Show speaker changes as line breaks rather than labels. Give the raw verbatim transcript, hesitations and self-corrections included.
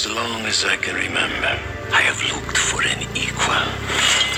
as long as I can remember, I have looked for an equal.